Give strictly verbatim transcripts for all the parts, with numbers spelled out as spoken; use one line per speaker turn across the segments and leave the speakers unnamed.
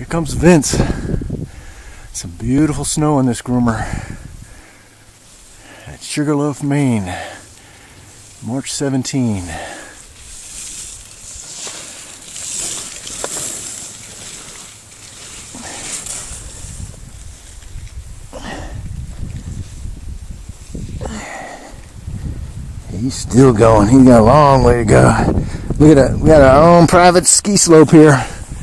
comes Vince. Some beautiful snow on this groomer at Sugarloaf, Maine, March seventeenth. He's still going. He's got a long way to go. Look at that. We got our own private ski slope here.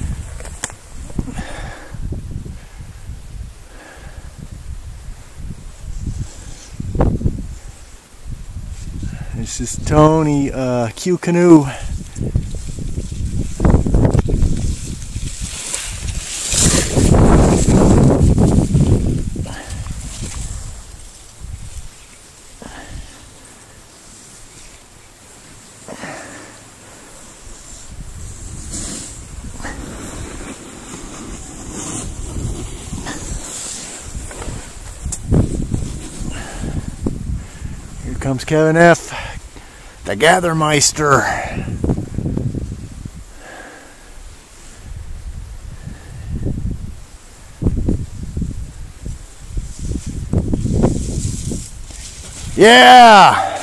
This is Tony uh, Q Canoe. Here comes Kevin F., the Gathermeister. Yeah!